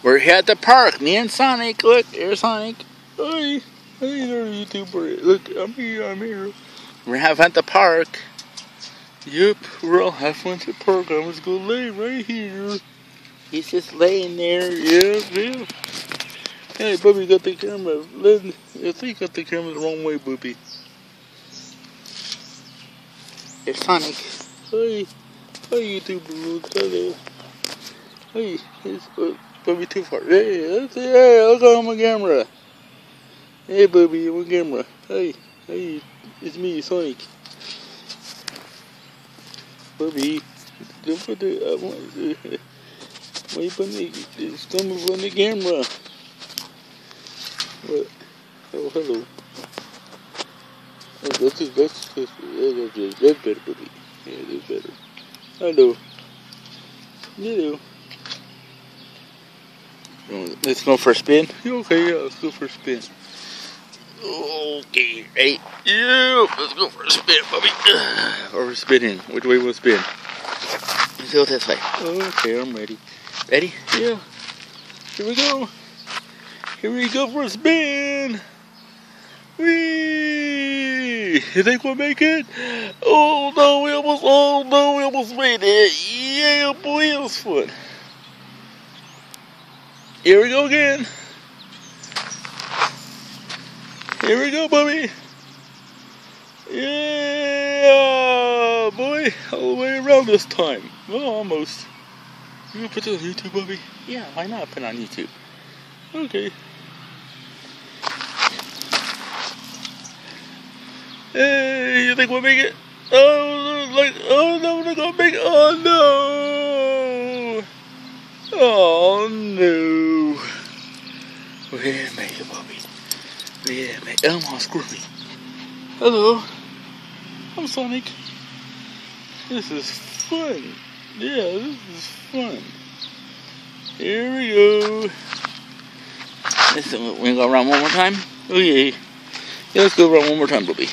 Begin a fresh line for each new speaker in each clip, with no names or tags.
We're here at the park. Me and Sonic. Look, here's Sonic. Hey, hey there, YouTuber. Look, I'm here. We're having at the park. Yep, we're all having fun at the park. I'm just gonna lay right here. He's just laying there. Yeah. Hey, Bubby got the camera. I think you got the camera the wrong way, Bubby. Here's Sonic. Hey, YouTuber. Hello. Hey, it's Bubby too far. Hey, look on my camera. Hey, Bubby, on my camera. Hey, it's me, Sonic. Bubby, don't put the. Why you putting it's coming on the camera? What? Oh, hello. Oh, that's better, Bubby. Yeah, that's better. Hello. Let's go for a spin. Okay, yeah, let's go for a spin. Okay, ready? Yeah, let's go for a spin, Bubby. Or we're spinning. Which way we'll spin? Let's go this way. Okay, I'm ready. Ready? Yeah. Here we go. Here we go for a spin. Whee! You think we'll make it? Oh no, we almost made it. Yeah, boy, it was fun. Here we go again. Here we go, Bubby. Yeah, boy, all the way around this time. Well, almost. You gonna put this on YouTube, Bubby? Yeah, why not put it on YouTube? Okay. Hey, you think we'll make it? Oh no, we're not gonna make it. Oh no. Oh no. We didn't make it, Bubby. We didn't make it. I'm all screwy. Hello. I'm Sonic. This is fun. Yeah, this is fun. Here we go. We're gonna go around one more time. Oh yeah. Yeah, let's go around one more time, Bubby.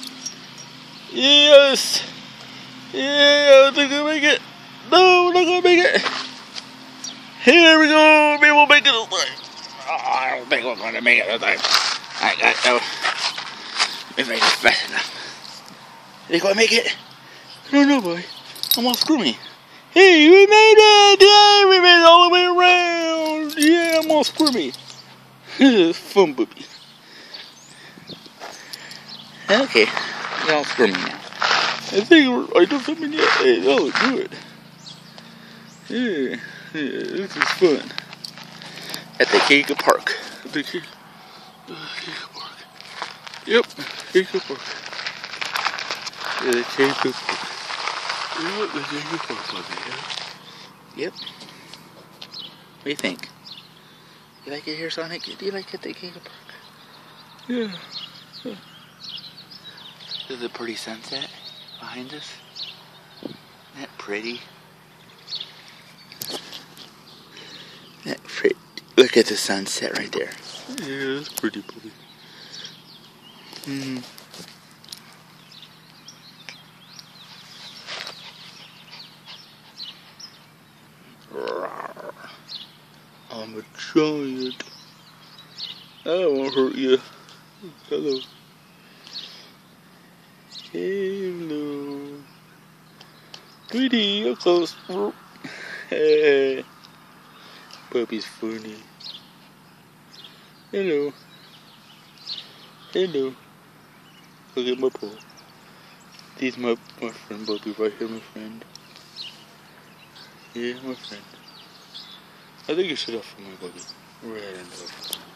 Yes. Yeah, I think we'll make it. No, we're not gonna make it. Here we go. Maybe we'll make it this time. Oh, I don't think we're gonna make it this time. I got no. Maybe I just fast enough. You gonna make it? I don't know, boy. I'm all screwy. Hey, we made it! Yeah, we made it all the way around! Yeah, I'm all squirmy. It's fun, Bubby. Okay, you're all squirmy now. I think I don't something yet. Hey, that looks good. Yeah, this is fun. At the Keika Park. At the Keika Park. Yep, Keika Park. Yeah, the Keika Park. Yep, the Keika Park, Bubby. Yep. What do you think? You like it here, Sonic? Do you like it at the Keika Park? Yeah. There's a pretty sunset behind us. Isn't that pretty? That pretty. Look at the sunset right there. Yeah, that's pretty, Bubby. I'm a giant. I won't hurt you. Hello. Hello. Pretty, you're close. Hey. Bubby's funny. Hello. Hello. Look at my paw. This is my friend Bubby right here, my friend. Yeah, my friend. I think you should have for my Bubby. Right into it.